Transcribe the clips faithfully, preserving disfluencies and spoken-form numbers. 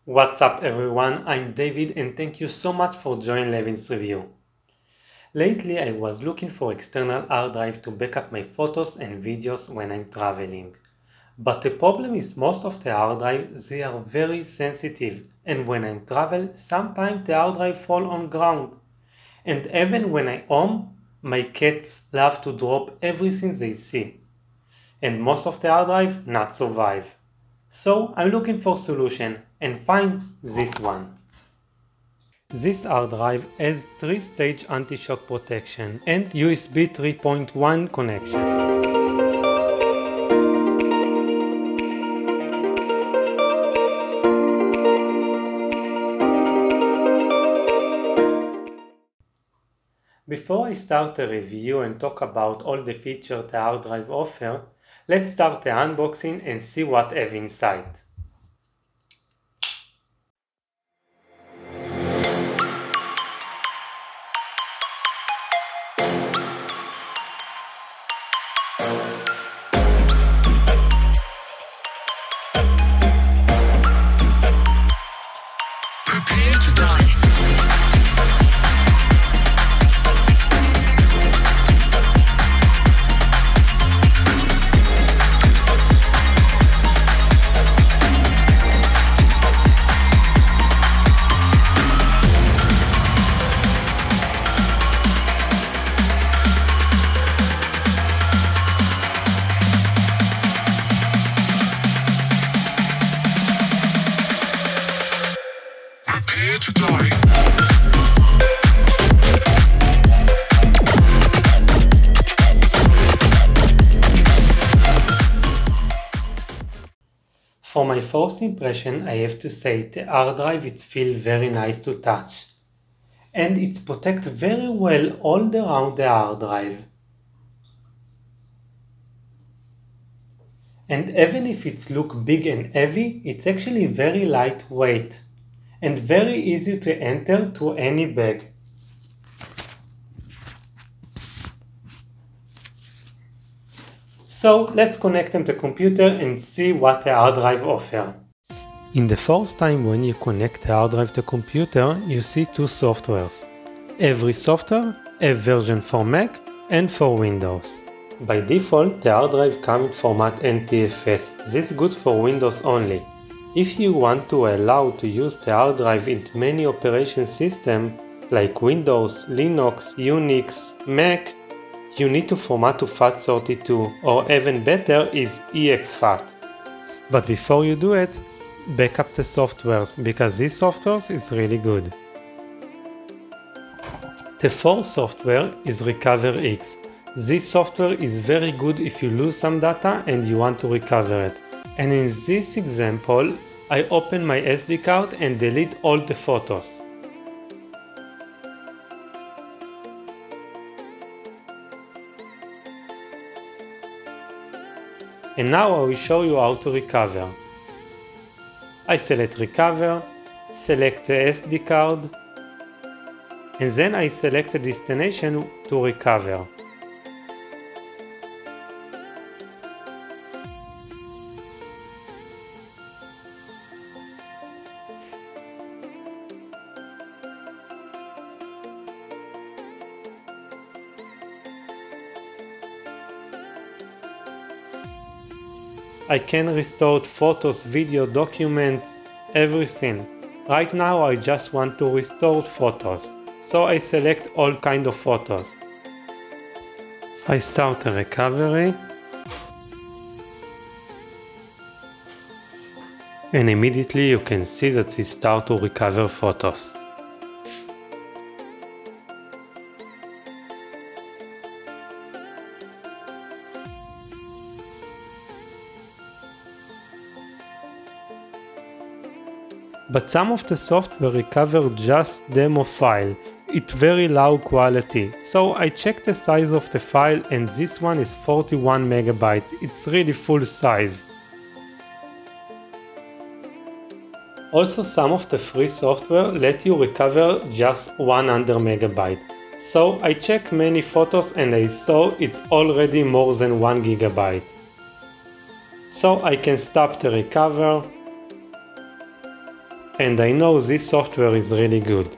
What's up everyone, I'm David and thank you so much for joining Levin's Review. Lately I was looking for external hard drive to backup my photos and videos when I'm traveling. But the problem is most of the hard drive, they are very sensitive, and when I travel sometimes the hard drive fall on ground. And even when I home, my cats love to drop everything they see. And most of the hard drive not survive. So I'm looking for solution and find this one. This hard drive has three stage anti-shock protection and U S B three point one connection. Before I start the review and talk about all the features the hard drive offers, let's start the unboxing and see what I have inside. Prepare to die. Prepare to die. For my first impression, I have to say the hard drive it feels very nice to touch. And it's protected very well all around the hard drive. And even if it looks big and heavy, it's actually very lightweight and very easy to enter to any bag. So let's connect them to the computer and see what the hard drive offers. In the first time when you connect the hard drive to the computer, you see two softwares. Every software has a version for Mac and for Windows. By default, the hard drive comes in format N T F S. This is good for Windows only. If you want to allow to use the hard drive in many operation systems like Windows, Linux, Unix, Mac, you need to format to FAT thirty-two, or even better is E X FAT. But before you do it, backup the softwares, because this software is really good. The fourth software is RecoverX. This software is very good if you lose some data and you want to recover it. And in this example, I open my S D card and delete all the photos. And now I will show you how to recover. I select recover, select the S D card, and then I select the destination to recover. I can restore photos, video, documents, everything. Right now I just want to restore photos, so I select all kind of photos. I start a recovery and immediately you can see that it starts to recover photos. But some of the software recover just demo file. It's very low quality. So I checked the size of the file and this one is forty-one megabytes. It's really full size. Also some of the free software let you recover just one hundred megabytes. So I checked many photos and I saw it's already more than one gigabyte. So I can stop the recover And I know this software is really good.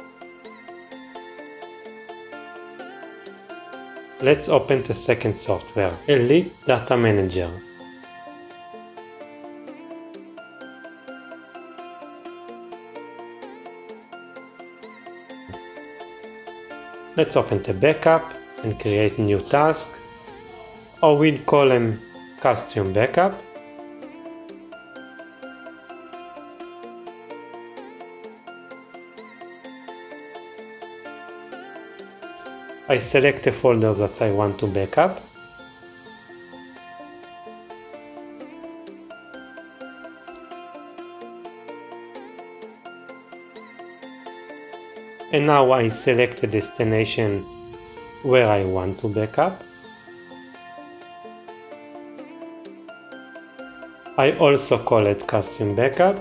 Let's open the second software, Elite Data Manager. Let's open the backup and create new task. I will call them Custom Backup. I select the folder that I want to backup. And now I select the destination where I want to backup. I also call it Custom Backup.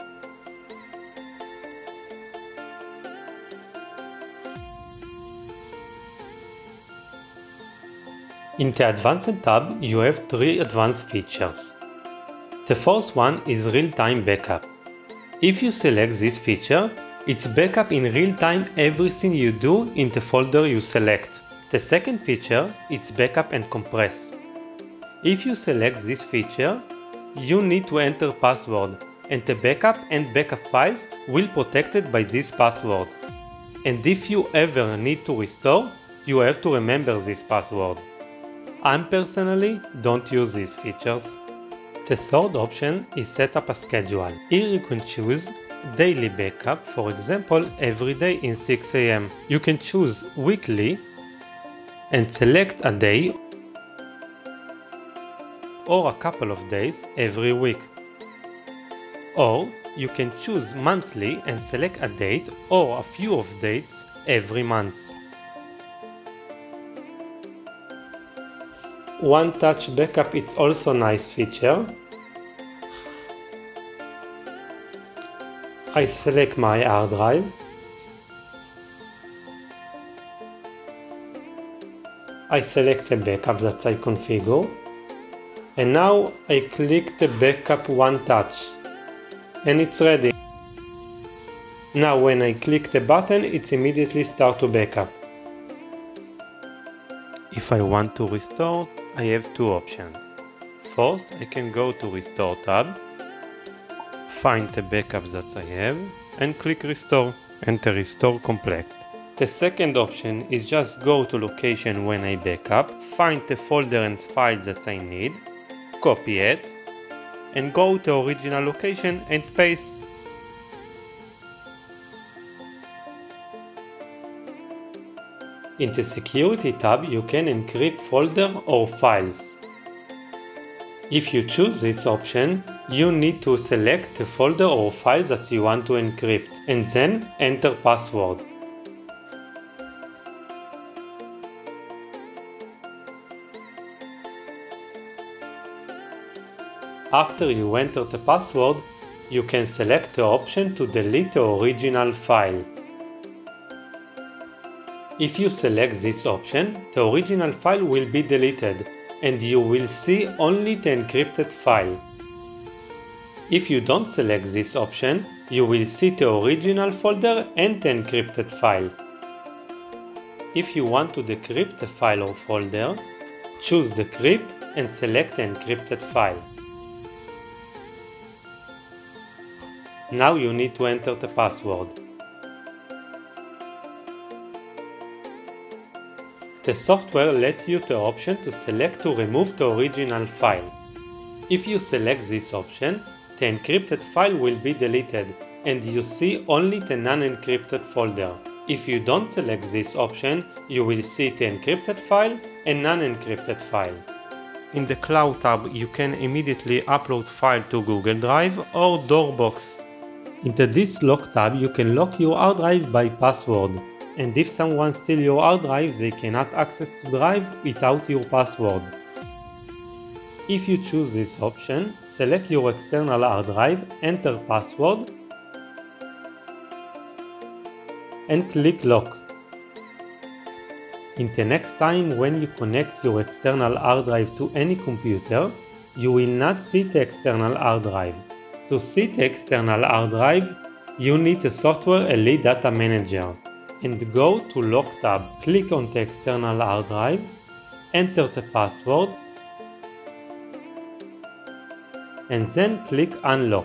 In the Advanced tab, you have three advanced features. The first one is real-time backup. If you select this feature, it's backup in real time everything you do in the folder you select. The second feature is backup and compress. If you select this feature, you need to enter password, and the backup and backup files will be protected by this password. And if you ever need to restore, you have to remember this password. I personally don't use these features. The third option is set up a schedule. Here you can choose daily backup, for example every day in six A M You can choose weekly and select a day or a couple of days every week. Or you can choose monthly and select a date or a few of dates every month. One touch backup is also a nice feature. I select my hard drive. I select the backup that I configure. And now I click the backup one touch. And it's ready. Now when I click the button, it immediately starts to backup. If I want to restore, I have two options. First, I can go to Restore tab, find the backup that I have, and click Restore, and the Restore complete. The second option is just go to location when I backup, find the folder and files that I need, copy it, and go to original location and paste. In the Security tab, you can encrypt folder or files. If you choose this option, you need to select the folder or files that you want to encrypt and then enter password. After you enter the password, you can select the option to delete the original file. If you select this option, the original file will be deleted and you will see only the encrypted file. If you don't select this option, you will see the original folder and the encrypted file. If you want to decrypt the file or folder, choose Decrypt and select the encrypted file. Now you need to enter the password. The software lets you the option to select to remove the original file. If you select this option, the encrypted file will be deleted and you see only the non-encrypted folder. If you don't select this option, you will see the encrypted file and non-encrypted file. In the Cloud tab, you can immediately upload file to Google Drive or Dropbox. In the Disk Lock tab, you can lock your hard drive by password. And if someone steals your hard drive, they cannot access the drive without your password. If you choose this option, select your external hard drive, enter password, and click Lock. In the next time when you connect your external hard drive to any computer, you will not see the external hard drive. To see the external hard drive, you need the software Elite Data Manager and go to Lock tab. Click on the external hard drive, enter the password, and then click Unlock.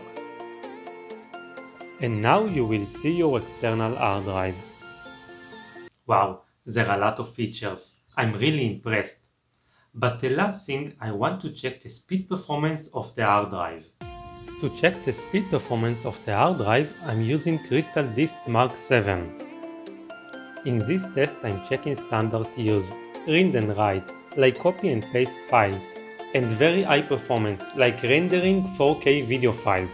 And now you will see your external hard drive. Wow, there are a lot of features. I'm really impressed. But the last thing, I want to check the speed performance of the hard drive. To check the speed performance of the hard drive, I'm using Crystal Disk Mark seven. In this test, I'm checking standard use, read and write, like copy and paste files, and very high performance, like rendering four K video files.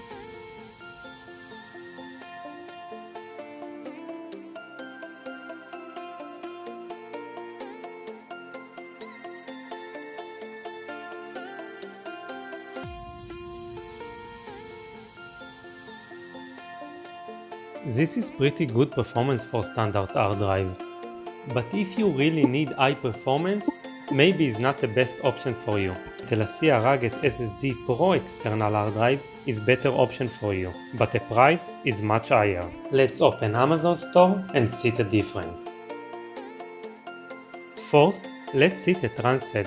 This is pretty good performance for standard hard drive. But if you really need high performance, maybe it's not the best option for you. The LaCie Rugged S S D Pro external hard drive is better option for you, but the price is much higher. Let's open Amazon store and see the difference. First, let's see the Transcend.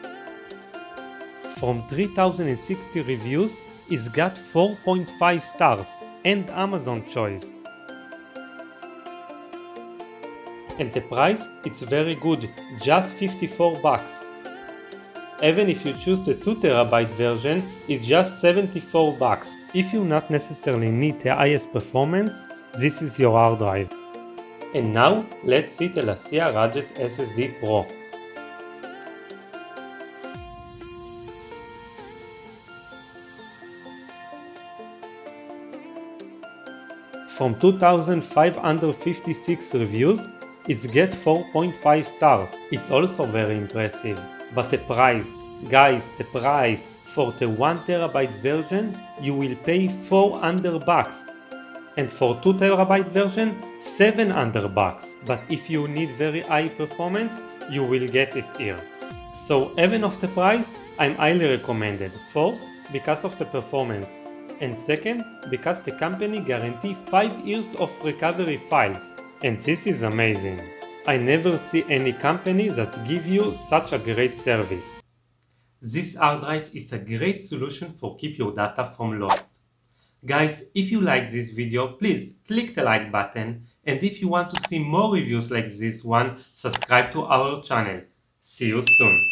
From three thousand sixty reviews, it's got four point five stars and Amazon choice. And the price, it's very good, just fifty-four bucks. Even if you choose the two terabyte version, it's just seventy-four bucks. If you not necessarily need the highest performance, this is your hard drive. And now, let's see the LaCie Rugged S S D Pro. From two thousand five hundred fifty-six reviews, it's get four point five stars. It's also very impressive. But the price, guys, the price for the one terabyte version, you will pay four hundred bucks. And for two terabyte version, seven hundred bucks. But if you need very high performance, you will get it here. So even of the price, I'm highly recommended. First, because of the performance. And second, because the company guarantee five years of recovery files. And this is amazing. I never see any company that give you such a great service. This hard drive is a great solution for keep your data from lost. Guys, if you like this video, please click the like button, and if you want to see more reviews like this one, subscribe to our channel. See you soon.